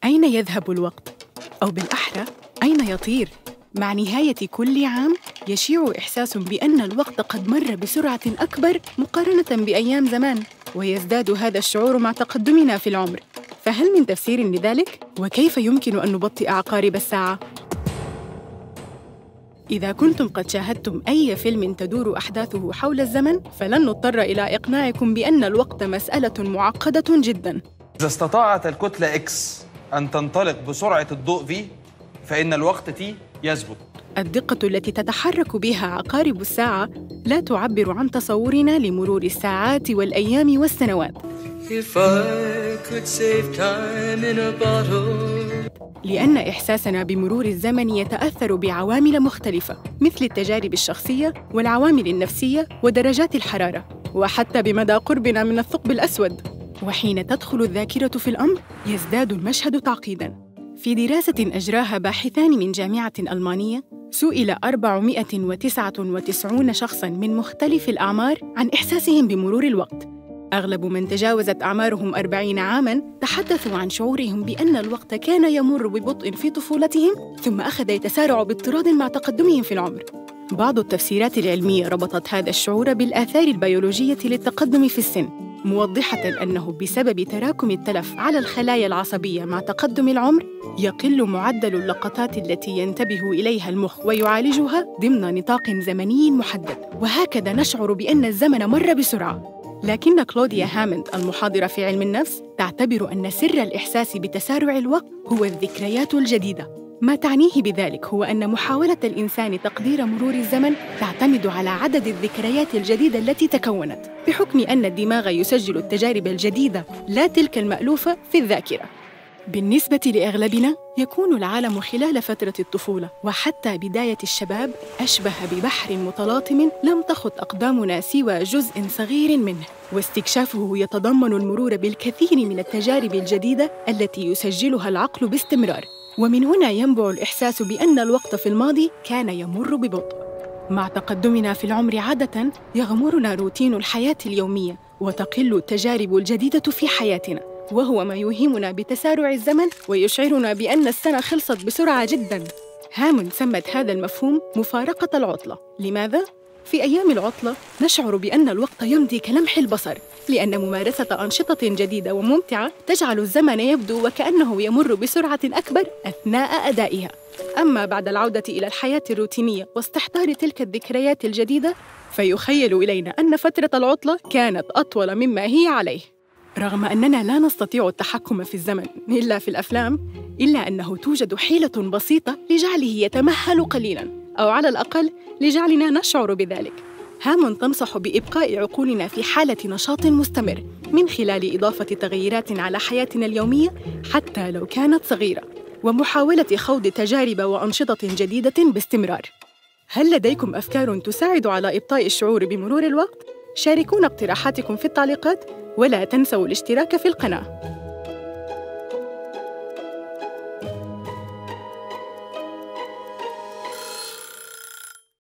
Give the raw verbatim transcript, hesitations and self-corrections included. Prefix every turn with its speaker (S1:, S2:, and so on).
S1: أين يذهب الوقت؟ أو بالأحرى أين يطير؟ مع نهاية كل عام يشيع إحساس بأن الوقت قد مر بسرعة أكبر مقارنة بأيام زمان، ويزداد هذا الشعور مع تقدمنا في العمر. فهل من تفسير لذلك؟ وكيف يمكن أن نبطئ عقارب الساعة؟ إذا كنتم قد شاهدتم أي فيلم تدور أحداثه حول الزمن، فلن نضطر إلى إقناعكم بأن الوقت مسألة معقدة جداً.
S2: إذا استطاعت الكتلة X أن تنطلق بسرعة الضوء V، فإن الوقت T يثبت.
S1: الدقة التي تتحرك بها عقارب الساعة لا تعبر عن تصورنا لمرور الساعات والأيام والسنوات.
S3: If I could save time in a bottle.
S1: لأن إحساسنا بمرور الزمن يتأثر بعوامل مختلفة، مثل التجارب الشخصية والعوامل النفسية ودرجات الحرارة، وحتى بمدى قربنا من الثقب الأسود. وحين تدخل الذاكرة في الأمر، يزداد المشهد تعقيداً. في دراسة أجراها باحثان من جامعة ألمانية، سئل أربعمائة وتسعة وتسعين شخصاً من مختلف الأعمار عن إحساسهم بمرور الوقت. أغلب من تجاوزت أعمارهم أربعين عاماً تحدثوا عن شعورهم بأن الوقت كان يمر ببطء في طفولتهم، ثم أخذ يتسارع باضطراد مع تقدمهم في العمر. بعض التفسيرات العلمية ربطت هذا الشعور بالآثار البيولوجية للتقدم في السن، موضحة أنه بسبب تراكم التلف على الخلايا العصبية مع تقدم العمر، يقل معدل اللقطات التي ينتبه إليها المخ ويعالجها ضمن نطاق زمني محدد، وهكذا نشعر بأن الزمن مر بسرعة. لكن كلوديا هاموند المحاضرة في علم النفس تعتبر أن سر الإحساس بتسارع الوقت هو الذكريات الجديدة. ما تعنيه بذلك هو أن محاولة الإنسان تقدير مرور الزمن تعتمد على عدد الذكريات الجديدة التي تكونت، بحكم أن الدماغ يسجل التجارب الجديدة لا تلك المألوفة في الذاكرة. بالنسبة لأغلبنا، يكون العالم خلال فترة الطفولة وحتى بداية الشباب أشبه ببحر متلاطم لم تخط أقدامنا سوى جزء صغير منه، واستكشافه يتضمن المرور بالكثير من التجارب الجديدة التي يسجلها العقل باستمرار. ومن هنا ينبع الإحساس بأن الوقت في الماضي كان يمر ببطء. مع تقدمنا في العمر عادة يغمرنا روتين الحياة اليومية، وتقل التجارب الجديدة في حياتنا، وهو ما يوهمنا بتسارع الزمن ويشعرنا بأن السنة خلصت بسرعة جداً. هاموند سمت هذا المفهوم مفارقة العطلة. لماذا؟ في أيام العطلة نشعر بأن الوقت يمضي كلمح البصر، لأن ممارسة أنشطة جديدة وممتعة تجعل الزمن يبدو وكأنه يمر بسرعة أكبر أثناء أدائها. أما بعد العودة إلى الحياة الروتينية واستحضار تلك الذكريات الجديدة، فيخيل إلينا أن فترة العطلة كانت أطول مما هي عليه. رغم أننا لا نستطيع التحكم في الزمن إلا في الأفلام، إلا أنه توجد حيلة بسيطة لجعله يتمهل قليلاً، أو على الأقل لجعلنا نشعر بذلك. هاموند تنصح بإبقاء عقولنا في حالة نشاط مستمر من خلال إضافة تغييرات على حياتنا اليومية حتى لو كانت صغيرة، ومحاولة خوض تجارب وأنشطة جديدة باستمرار. هل لديكم أفكار تساعد على إبطاء الشعور بمرور الوقت؟ شاركونا اقتراحاتكم في التعليقات، ولا تنسوا الاشتراك في القناة.